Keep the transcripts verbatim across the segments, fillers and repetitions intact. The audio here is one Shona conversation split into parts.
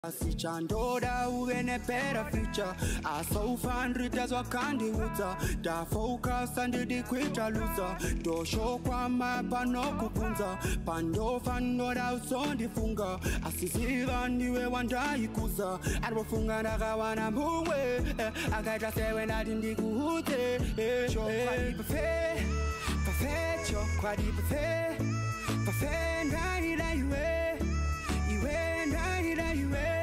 Asichandoda ugene better future. I so find readers wa kandi uta. Da focus and the quita loser. Do show kwa mapa no kupunza. Pando fando da usondi funga. Asisiva niwe wanda ikuza. Arbo funga na kawana mwe. Agaita sewe na dindi kuhute. Show kwa di buffet. Buffet show kwa di buffet. Buffet na ila iwe. Iwe na ila iwe.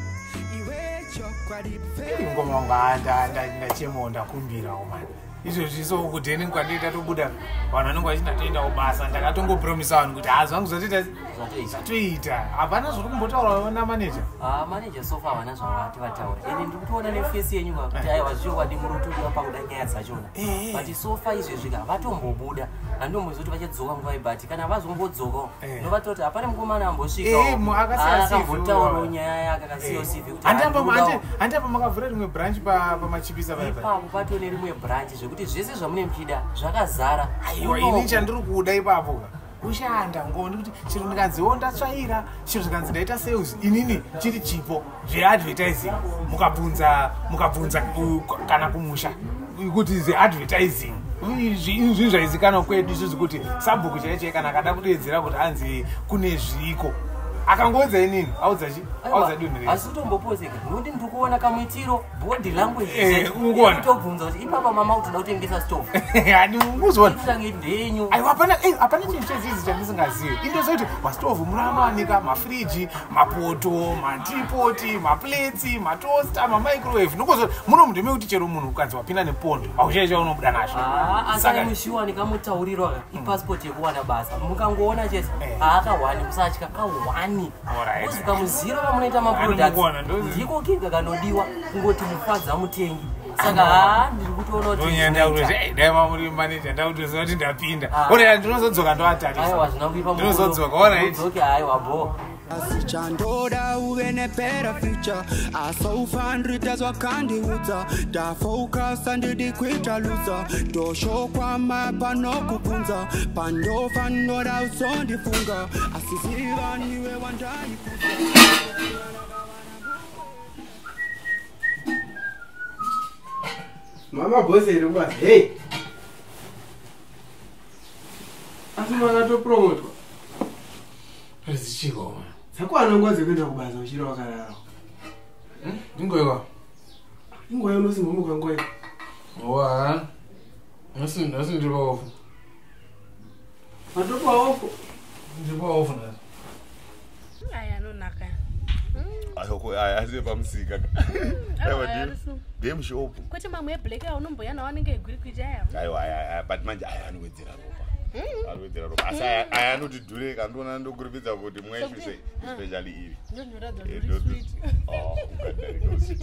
Ngoma nganda ndachemonda kumbira omani izvo zviso kudheni kwandita tobuda vanhu vanenge vachinatoenda kubasa ndakatongopromisa vanhu kuti hazi vangu zotoita zvatoita hapana zviri kumbotaura na manager ah manager sofa havana zvavati vataura ende ndiri kutoona nefesi yenyu kuti aiwa zvirokwadi murutudiwa pakuda nyaya dzachona but sofa izvezvika vatombobuda handombozoti vachadzoka nguva ibati kana vazombodzokawo novatoti hapana mukomana ambosvikaakavhotaurawo nyaya yake akasiyawo cv kuti handapa makavhura rimwe branch pamachipisa ipapo patone rimwe branch zvekuti zvese zvamune muchida zvakazara aiwa ini chandiri kuda ipapo kushanda ngoni kuti chiro ndikanziwo ndatsvaira chiro zvikanzi ndaita sales inini chiri chipo zveadvertising mukabvunza mukabvunza kana kumusha kuti zveadvertising zvinhu zvaizikanwa kwedu izvozvo kuti sabhuku chaichai kana akada kudedzera kuti anzi kune zviko akangodza inini audza chi audza dunhu rese asi utombopozeka nokuti ndiri kuona kamwitiro body language eh ungona tobvunza kuti ipapa mama utoda kutengesa stove hani unguzona itange ndenyu aiwa hapana eh hapana chinhu chezizi chandisingazivi indozoti mastove muramanika mafriji mapoto matipoti maplates matoaster mamicrowave nokuzoti muno munhu mekuti chero munhu ukanzi wapinda nepondo auchaicha unobuda nasvo saka mushiwani kamutaurirwa ipassport yekuwana basa mukangoona chete haakawani musatya kawani kusvika muziro vamunoita maproducts ndiko kinga kanodiwa kungoti mufadza mutengi saka haa ndiri kutoona kuti dai mamuri manager ndakutoziva kuti ndapinda ora ndinozodzoka ndoatarisa ndinozodzoka oraidzoke aiwa bo Asichandoda ugene better future. I so find readers wa kandi uta. Da focus and the quita loser. Do show kwa mapa no kupunza. Pando fando da usondi funga. Asisiva niwe wanda ikuza. Mama boss iri kwa hey. Asima to promote. Zichiko. Sakwana ngwaze kwenda kubaza uchira wakarara. Hm? Ingoiwa. Ingoiwa nosimumuka ngoiwa. Owa. Nasi nasi ndiba ofu. Matopa ofu. Ndiba ofu na. Aya no naka. Ayoko aya aze pamusika. Aiwa ndi. Dem shop. Kwete mamwe eblack unomboya nawo anenge eguri kwijaya. Aiwa aya but manje aya anowedzera ropa. Alwedera ropa. Asa aya anoti dure kandona ndokuripidza kuti mwaishuse especially iri. Ndonyora do sweet. Oh, ukadari go sweet.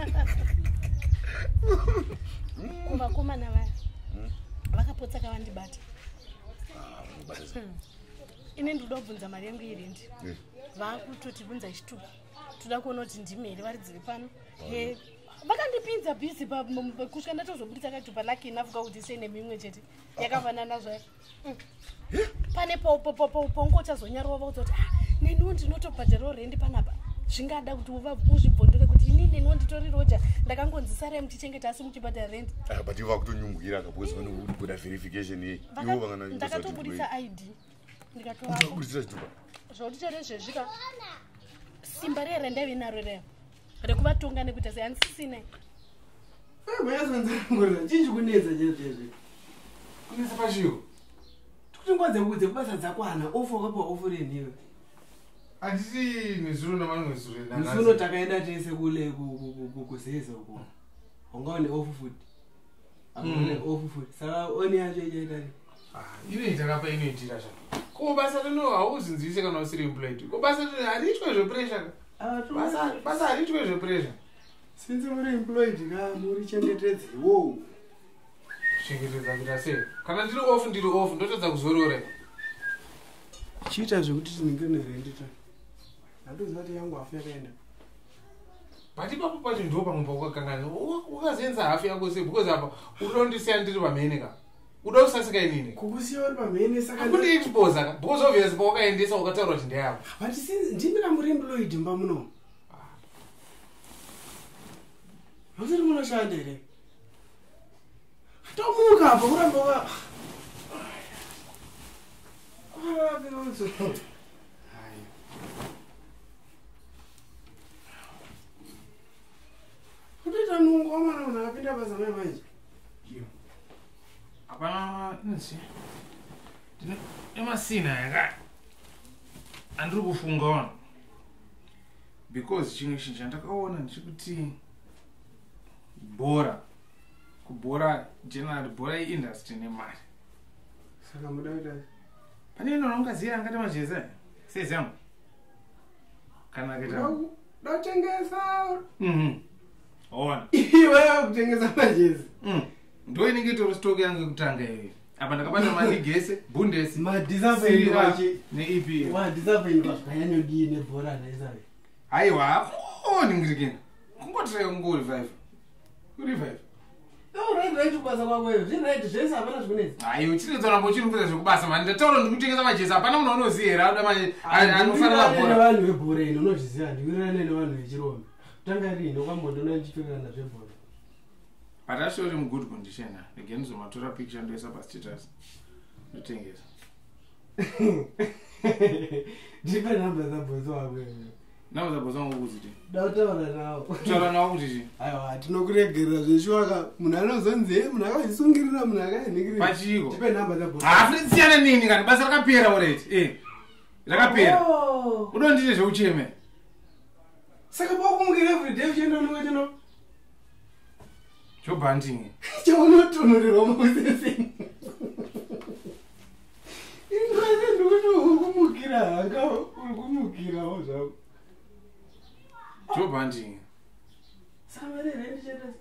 Kuma kuma na vaya. Vakapotsa kavandibata. Ah, mubata. Ine ndodobvunza mari yangu iri ndi. Vakutoti bvunza chituku. Toda kuona kuti ndimere vari dziri pano. He vakandipinza busy pa kusvika ndatozobudisa kachupa laki enough kuti sene mimwe chete yakafanana zvayo pane pongo chazonyarwa vaudza kuti neniwo ndinotobhadharawo rendi panapa zvingada kuti uzvibvondore kuti ini neniwo nditori roja ndakangonzisarai muchichengeta asi muchibhadhara rendi but iva kutonyungukira kabozi vanokuda verification iyi ivo vangana ndakatobudisa I D ndikatoabudisa chitupa zvakuti charezvezvika simba rere ndaive naro rero rekuvatonga nekuita sei hanisisina eh mayazonzangorera chinji kunedza chezvezve kunedza pachio kuti ngwadze mbudze kubasa dzakwana ofu kapa ofu reniwe handisi mizuro namamwe zuro misuno takaenda tese kule kuzeza uko ungaone ofu food amone ofu food saka oni yacho ichaitani inoita kapa inoitira zva ko basa rino hauzinzise kana usiri employed ko basa rino hariitwe zvepressure basa basa hariitwe zvepressure since muri employed ka muri chengetedzi wo chengetedza kuita sei kana ndiri off ndiri off ndotodza kuzorora chiita zvekuti tinenge nerendita ndoziva kuti yangu hafu yakaenda but ipapo pacho ndo pamwe paukakangana ukazenza hafu yako sei because apa udondisiya ndiri pamhene ka uda kusasika inini kukusiya uri pamhene saka kundiexpose ka because obviously paukaendesa ukataura kuti ndeyavo but since ndimira muri employed mba muno unoshanda here tomuka apa kuramba wa kutoita nungu wamwana munhu akapinda basa mai manje hapana inzi emasina yaka andiri kufunga wano because chimwe chinhu chandakaona ndechekuti bhora kubhora general bhora iindustry nemari saka muda kuita pane ino unongaziva angati majezi sezangu kana kuita dotengesa ona iwe kutengesa majezi ndo inenge itori stock yangu yekutanga iyoyo apa ndakabata maligi ese bundes neep madisapendwazvakanyanyodii nebhora naisave aiwa oningirikina kungotirei kungorevive kurevive raiti kubasa kwakweyo zvinraiti zvese hapana zvikunezi aiyo chiritsonambo chirikupedza zvekubasa mani ndataura ndikutengesa majezi hapana munhu anoziva here auda anofanira bhora vanhu vebhora ino unozviziva ndiwirirane nevanhu vechirombe tanga rini wakambondona ndichipfekana zvebhora but ashori mugood condition again ndizomatora picture ndoisa pastatus ndotengesa ndipe nhamba dzabhosi wakwe nhamba dzabhosi wangu kuziti dautaura nawo taura nawo kuti chi aiwa tinokuregerera zveshwaka munhu anozonzi munhu akazvisungirira munhu akainhingirira pachiko tipe nhamba dzabhosi hafuritsiyana nini kana basa rakapera oreti e rakapera udondite zveucheme saka pakumukira everyday uchienda unowetino chobhandingi chaunotonorerwa mauseseni ingozi ndikuti urikumukira hanga urikumukirawo zvako chobhandingi samarerendicheta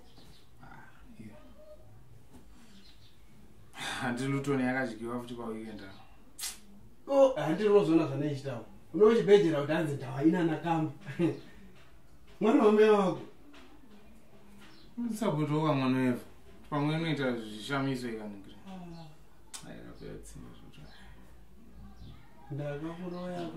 handi lutoni yakadyiwa futi paweekenda o handirozona zvanaichitawo unochibhejera kuti hanzi ndawa ina nakamba mwana wamai wako ndisapotoka mwana weva pamwe inoita zvishamiso ikaningira aikapera tsimba zvota ndakakuroyaka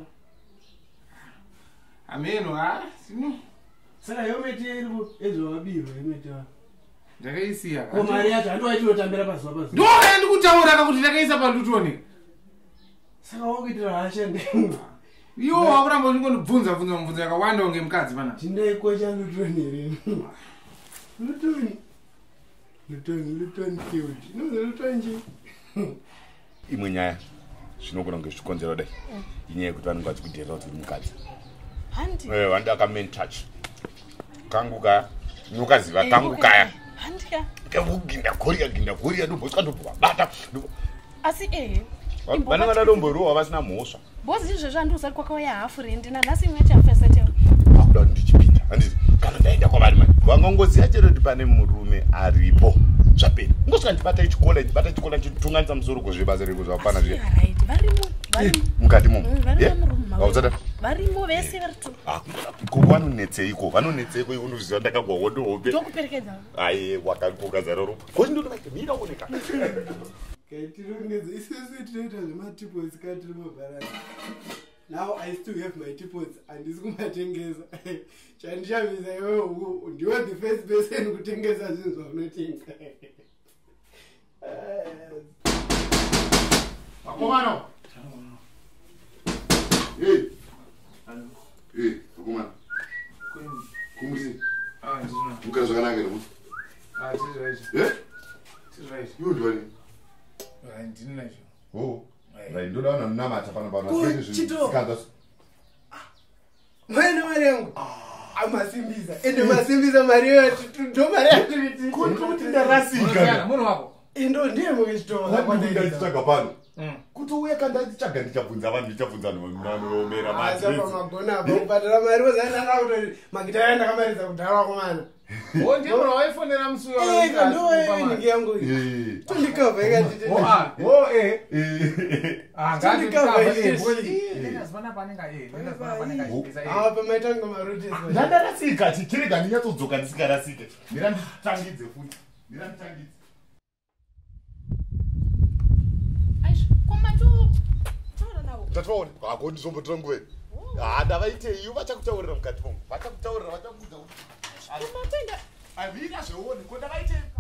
ameno ha sino saka yometi iripo ezvawabirwa yometi wa ndakaisiya ko mari yacho handowachinotambira pazuva pazuva ndoka ndikutaura kuti ndakaisa palutoni saka wakuitira hashande iwo wakuramba uchingondibvunza bvunza mubvunzo yakawanda unge mukadzi pana tindaikocha lutoni rini lutoni lutoni lutoni field inoza lutoni chi imwe nyaya zvinogona kunge zvichikonzera dai inyaya yekuti vanenge vachikudherera kuti uri mukadzi handi handi akamen touch kangu kaya unokaziva kangu kaya handika gindagoria gindagoria ndobhoswa ndobvabata asi ehe vanenge vadomborova vasina mhosva bozi izvezvo handiuzari kwakauya hafu rendi nanhasi imwe chafeseteo akuda kuti ndichipinda handiti kana ndaenda kwavari mani vangangoziva chero kuti pane murume aripo zvapera ngosvika ndibata ichikola ndibata chikola ndichitunganisa musoro kuzvibasa rekuzvapana zviya mukati momo vausada varimo vese varitu iko vanonetseiko vanonetseiko iko ndozviziva ndakagwawo ndohope tokuperekedza ai wakakokazara ropa kozi ndodovake mira oneka kaitirongedza isusu tinoita zvematipots katiri mabharani now I still have my tipots handisi kumatengesa chandishamisa iwewo ndiwe the first person kutengesa zvinhu zvaunotenga vakomana hey hey vakomana kumusi mukara zvakanaka ere musi eh iwe ndwani ndinazvo oh right ndoda wana namata pana pana chito mwana warengu amasimbiza ende masimbiza mari yetu ndo mari yetu kuti ndarasika munhu wako ndo ndiye mwechitoka kwanda nditsvaga pano kuti uye kanda ndichaga ndichabvunza vanhu ndichabvunza vanhu mari magona apa kubhadhara mari wozanana kuti magita yanda kamaridza kudhara komana o ndiye munhu waifonera musi eka ndo ningi yangu tondikabva ikatite o e tondikabva apa maitanga marotesi ndandarasika tichirega ndinyatsodzoka ndisingarasike ndira nditangidze futi ndira nditangidze tataona ako ndizombotora nguve handa vaiteiyo vachakutaurira mukati mongo vachakutaurira vachakuudza kumapenda Avira zveoni ko ndakaite